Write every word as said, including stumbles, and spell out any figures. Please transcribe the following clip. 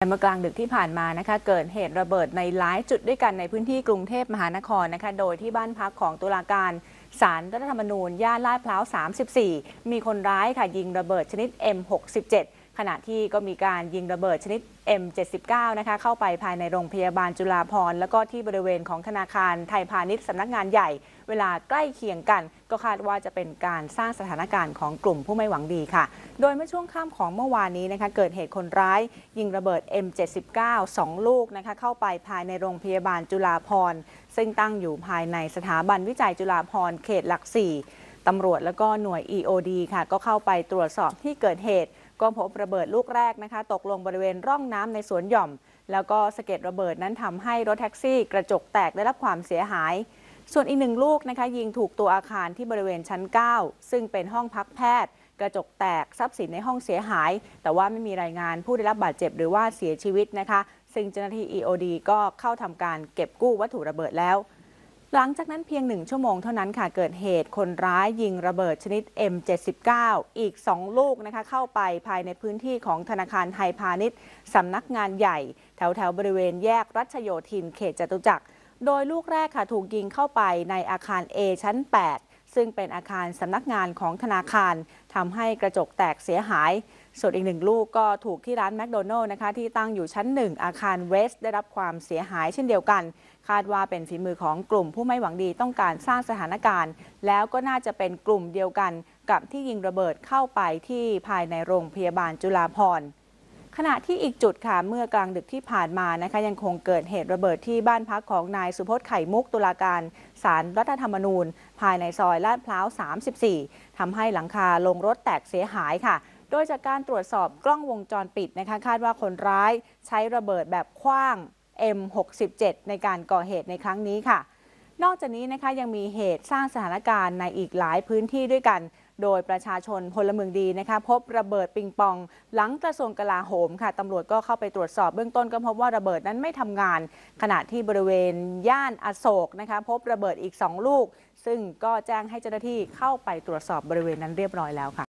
เมื่อกลางดึกที่ผ่านมานะคะเกิดเหตุระเบิดในหลายจุดด้วยกันในพื้นที่กรุงเทพมหานครนะคะโดยที่บ้านพักของตุลาการศาลรัฐธรรมนูญย่านลาดพร้าวสามสิบสี่มีคนร้ายค่ะยิงระเบิดชนิด เอ็ม หกสิบเจ็ด ขณะที่ก็มีการยิงระเบิดชนิด เอ็ม เจ็ดสิบเก้า นะคะเข้าไปภายในโรงพยาบาลจุฬาภรณ์แล้วก็ที่บริเวณของธนาคารไทยพาณิชย์สำนักงานใหญ่เวลาใกล้เคียงกันก็คาดว่าจะเป็นการสร้างสถานการณ์ของกลุ่มผู้ไม่หวังดีค่ะโดยเมื่อช่วงค่ำของเมื่อวานนี้นะคะเกิดเหตุคนร้ายยิงระเบิด เอ็ม เจ็ดสิบเก้า สอง ลูกนะคะเข้าไปภายในโรงพยาบาลจุฬาภรณ์ซึ่งตั้งอยู่ภายในสถาบันวิจัยจุฬาภรณ์เขตหลักสี่ตำรวจและก็หน่วย อี โอ ดี ค่ะก็เข้าไปตรวจสอบที่เกิดเหตุก็พบระเบิดลูกแรกนะคะตกลงบริเวณร่องน้ำในสวนหย่อมแล้วก็สะเก็ดระเบิดนั้นทำให้รถแท็กซี่กระจกแตกได้รับความเสียหายส่วนอีกหนึ่งลูกนะคะยิงถูกตัวอาคารที่บริเวณชั้นเก้าซึ่งเป็นห้องพักแพทย์กระจกแตกทรัพย์สินในห้องเสียหายแต่ว่าไม่มีรายงานผู้ได้รับบาดเจ็บหรือว่าเสียชีวิตนะคะซึ่งเจ้าหน้าที่ อี โอ ดี ก็เข้าทำการเก็บกู้วัตถุระเบิดแล้วหลังจากนั้นเพียงหนึ่งชั่วโมงเท่านั้นค่ะเกิดเหตุคนร้ายยิงระเบิดชนิด เอ็ม เจ็ดสิบเก้า อีกสองลูกนะคะเข้าไปภายในพื้นที่ของธนาคารไทยพาณิชย์สำนักงานใหญ่แถวแถวบริเวณแยกรัชโยธินเขตจตุจักรโดยลูกแรกค่ะถูกยิงเข้าไปในอาคาร A ชั้น แปดซึ่งเป็นอาคารสำนักงานของธนาคารทำให้กระจกแตกเสียหายส่วนอีกหนึ่งลูกก็ถูกที่ร้านแมคโดนัลล์นะคะที่ตั้งอยู่ชั้นหนึ่งอาคารเวสได้รับความเสียหายเช่นเดียวกันคาดว่าเป็นฝีมือของกลุ่มผู้ไม่หวังดีต้องการสร้างสถานการณ์แล้วก็น่าจะเป็นกลุ่มเดียวกันกับที่ยิงระเบิดเข้าไปที่ภายในโรงพยาบาลจุฬาภรณ์ขณะที่อีกจุดค่ะเมื่อกลางดึกที่ผ่านมานะคะยังคงเกิดเหตุระเบิดที่บ้านพักของนายสุพจน์ไข่มุกตุลาการศาลรัฐธรรมนูญภายในซอยลาดพร้าวสามสิบสี่ทำให้หลังคาโรงรถแตกเสียหายค่ะโดยจากการตรวจสอบกล้องวงจรปิดนะคะคาดว่าคนร้ายใช้ระเบิดแบบขว้าง เอ็ม หกสิบเจ็ด ในการก่อเหตุในครั้งนี้ค่ะนอกจากนี้นะคะยังมีเหตุสร้างสถานการณ์ในอีกหลายพื้นที่ด้วยกันโดยประชาชนพลเมืองดีนะคะพบระเบิดปิงปองหลังกระทรวงกลาโหมค่ะตำรวจก็เข้าไปตรวจสอบเบื้องต้นก็พบว่าระเบิดนั้นไม่ทำงานขณะที่บริเวณย่านอโศกนะคะพบระเบิดอีกสองลูกซึ่งก็แจ้งให้เจ้าหน้าที่เข้าไปตรวจสอบบริเวณนั้นเรียบร้อยแล้วค่ะ